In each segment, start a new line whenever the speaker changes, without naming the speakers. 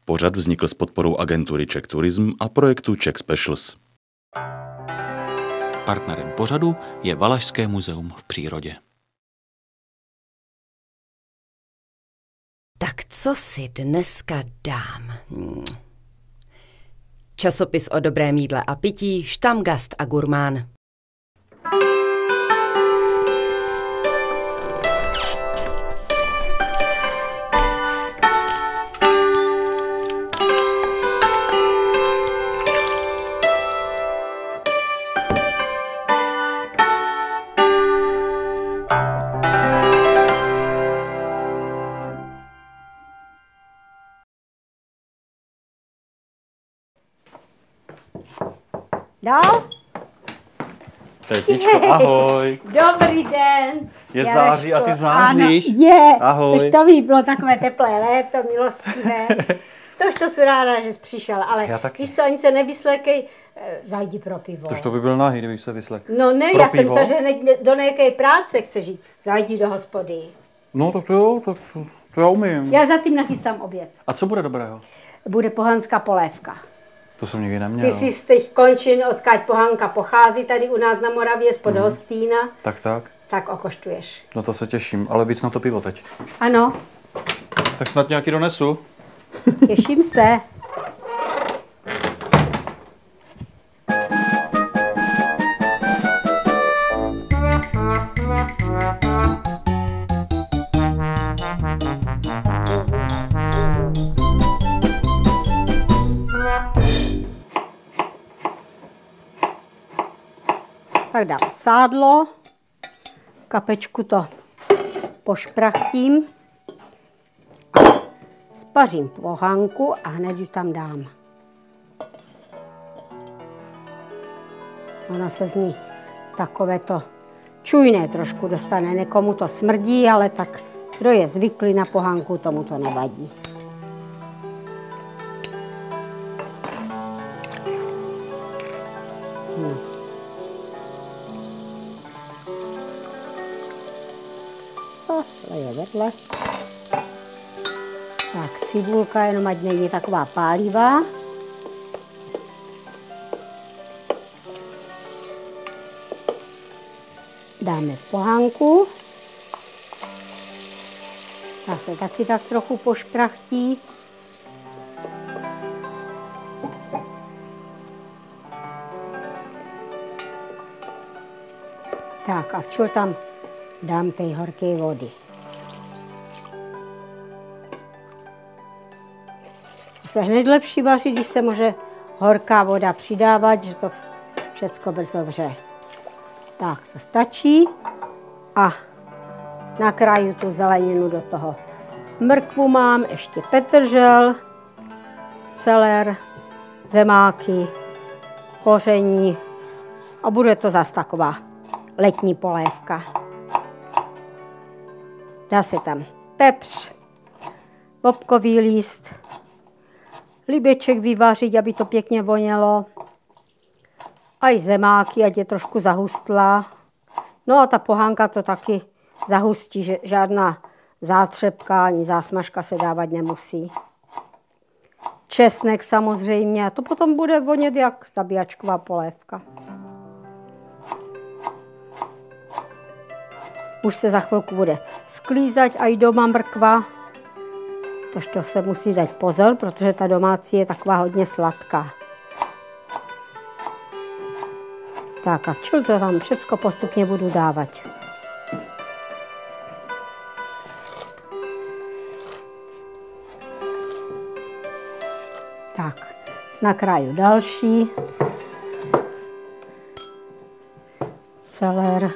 Pořad vznikl s podporou agentury Czech Tourism a projektu Czech Specials.
Partnerem pořadu je Valašské muzeum v přírodě.
Tak co si dneska dám? Časopis o dobrém jídle a pití, Štamgast a gurmán.
Dál?
Tetičko, ahoj.
Dobrý den.
Je září a ty záříš.
Ano, je.
Ahoj.
Tož to víš, bylo takové teplé léto, milostivé. Tož to jsem ráda, že jsi přišel, ale víš co, ani se nevyslékej, zajdi pro pivo.
Tož to by byl nahý, kdybych se vyslek.
No ne,
pro
já
pivo?
jsem se, že do nějaké práce chceš jít, zajdi do hospody.
No tak to jo, to já umím.
Já zatím nachystám oběd.
A co bude dobrého?
Bude pohanská polévka.
To jsem nikdy neměl.
Ty jsi z těch končin, odkud pohanka pochází, tady u nás na Moravě, spod Hostýna.
Tak.
Tak okoštuješ.
No to se těším, ale víc na to pivo teď.
Ano,
Tak snad nějaký donesu.
těším se. Tak dám sádlo, kapečku to pošprachtím, spařím pohanku a hned ji tam dám. Ona se z ní takové to čujné trošku dostane, někomu to smrdí, ale tak kdo je zvyklý na pohanku, tomu to nevadí. Je vedle. Tak, cibulka, jenom ať není taková pálivá. Dáme pohanku. Ta se taky tak trochu pošprachtí. Tak a včel tam dám té horké vody. Se hned lepší vaří, když se může horká voda přidávat, že to všecko brzo vře. Tak, to stačí a nakráju tu zeleninu do toho. Mrkvu mám, ještě petržel, celer, zemáky, koření a bude to zase taková letní polévka. Dá se tam pepř, bobkový líst, libeček vyvařit, aby to pěkně vonělo. A i zemáky, ať je trošku zahustlá. No a ta pohánka to taky zahustí, že žádná zátřepka ani zásmažka se dávat nemusí. Česnek samozřejmě, a to potom bude vonět jak zabíjačková polévka. Už se za chvilku bude sklízat a i doma mrkva. To se musí dát pozor, protože ta domácí je taková hodně sladká. Tak a včel to tam všecko postupně budu dávat. Tak, nakráju další. Celer.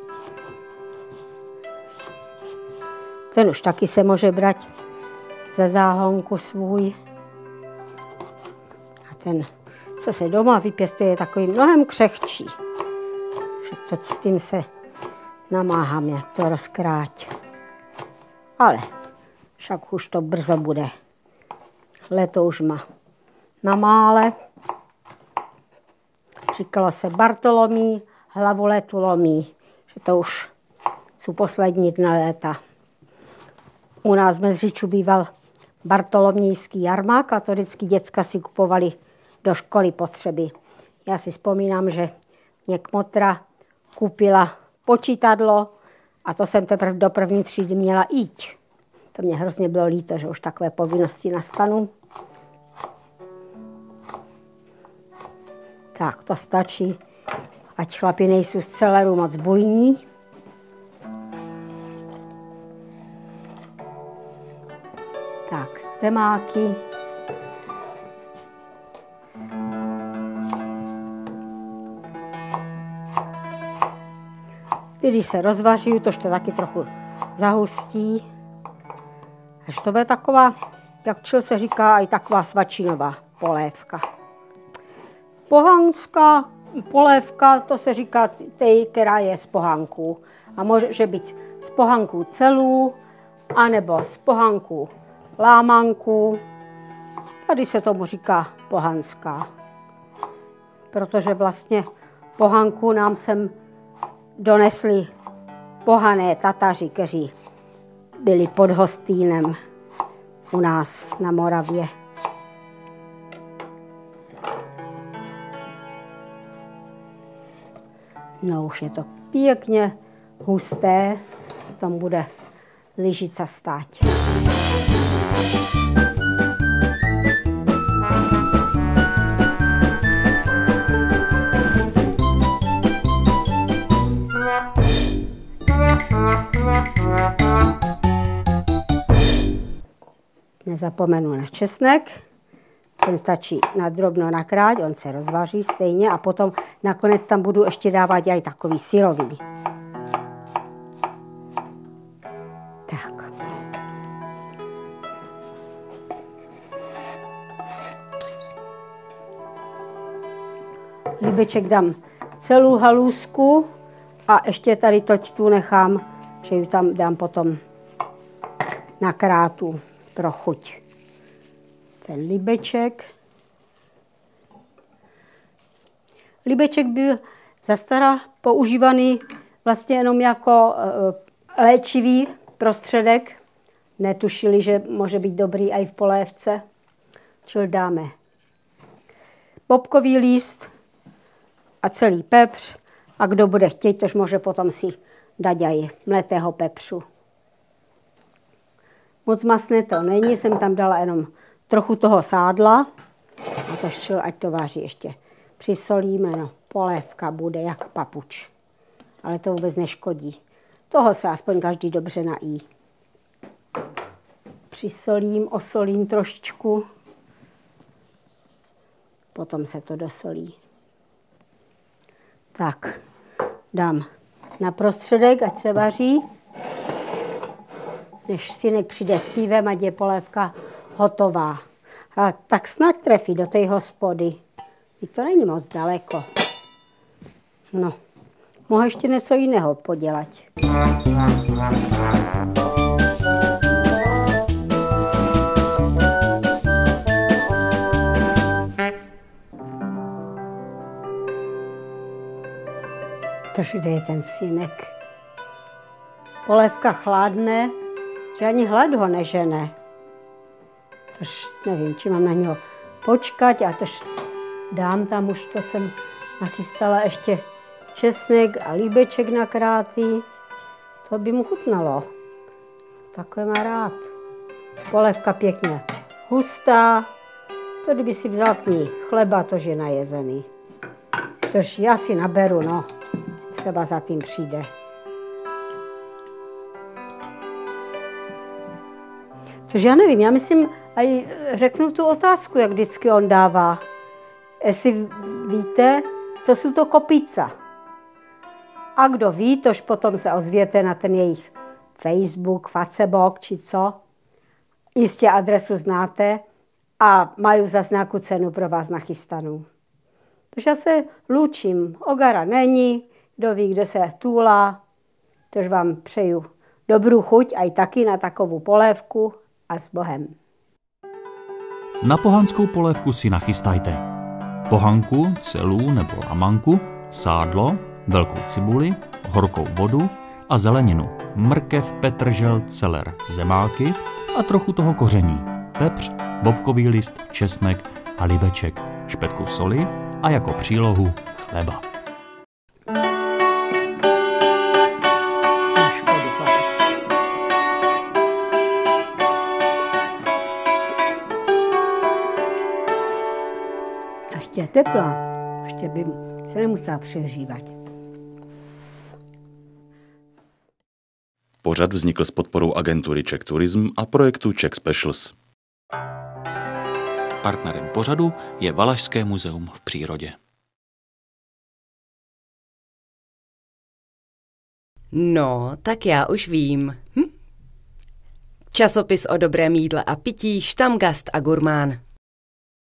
Ten už taky se může brát ze záhonku svůj. A ten, co se doma vypěstuje, je takový mnohem křehčí. Že to s tím se namáhám, jak to rozkráť. Ale však už to brzo bude. Leto už má na mále. Říkalo se Bartolomí, hlavu letu lomí. Že to už jsou poslední dny léta. U nás v Mezříču býval bartolomějský jarmák a to vždycky děcka si kupovali do školy potřeby. Já si vzpomínám, že mě kmotra koupila počítadlo a to jsem teprve do první třídy měla jít. To mě hrozně bylo líto, že už takové povinnosti nastanu. Tak, to stačí, ať chlapi nejsou z celeru moc bujní. Tak, zemáky. Když se rozvaří, tož to taky trochu zahustí. Až to bude taková, jak čil se říká, i taková svačinová polévka. Pohanská polévka, to se říká tej, která je z pohanků. A může být z pohanků celů, anebo z pohanků lámanku. Tady se tomu říká pohanská. Protože vlastně pohanku nám sem donesli pohané Tataři, kteří byli pod Hostýnem u nás na Moravě. No už je to pěkně husté, tam bude lyžica stát. Nezapomenu na česnek, ten stačí na drobno nakrájet, on se rozvaří stejně a potom nakonec tam budu ještě dávat i takový syrový. Tak. Líbeček dám celou halůzku a ještě tady toť tu nechám, že ji tam dám potom na krátu pro chuť. Ten líbeček. Líbeček byl zastara používaný vlastně jenom jako léčivý prostředek. Netušili, že může být dobrý i v polévce. Čili dáme bobkový líst a celý pepř. A kdo bude chtít, tož může potom si dát i mletého pepřu. Moc masné to není, jsem tam dala jenom trochu toho sádla. A to ščil, ať to váří ještě. Přisolíme, no, polévka bude jak papuč. Ale to vůbec neškodí. Toho se aspoň každý dobře nají. Přisolím, osolím trošičku. Potom se to dosolí. Tak, dám na prostředek, ať se vaří. Než synek přijde s pívem, ať je polévka hotová. A tak snad trefí do té hospody. I to není moc daleko. No, mohu ještě něco jiného podělat. Tož kde je ten synek? Polévka chladne, že ani hlad ho nežene. Tož nevím, či mám na něho počkat, a tož dám tam už to, jsem nachystala ještě česnek a líbeček nakrátý. To by mu chutnalo. Takové má rád. Polévka pěkně hustá. To kdyby si vzal k ní chleba, tož je najezený. Tož já si naberu, no. Třeba za tím přijde. Což já nevím, já myslím, a řeknu tu otázku, jak vždycky on dává. Jestli víte, co jsou to kopica. A kdo ví, tož potom se ozvěte na ten jejich Facebook, Facebook či co. Jistě adresu znáte a mají za nějakou cenu pro vás nachystanou. Tož já se loučím, ogara není, kdo ví, kde se túlá, tož vám přeju dobrou chuť a i taky na takovou polévku a s Bohem.
Na pohanskou polévku si nachystajte pohanku, celou nebo lamanku, sádlo, velkou cibuli, horkou vodu a zeleninu, mrkev, petržel, celer, zemáky a trochu toho koření. pepř, bobkový list, česnek a libeček, špetku soli a jako přílohu chleba.
Ještě je teplá, ještě by se nemusela přehřívat.
Pořad vznikl s podporou agentury Czech Tourism a projektu Czech Specials.
Partnerem pořadu je Valašské muzeum v přírodě.
No, tak já už vím. Časopis o dobrém jídle a pití Stammgast a Gurmán.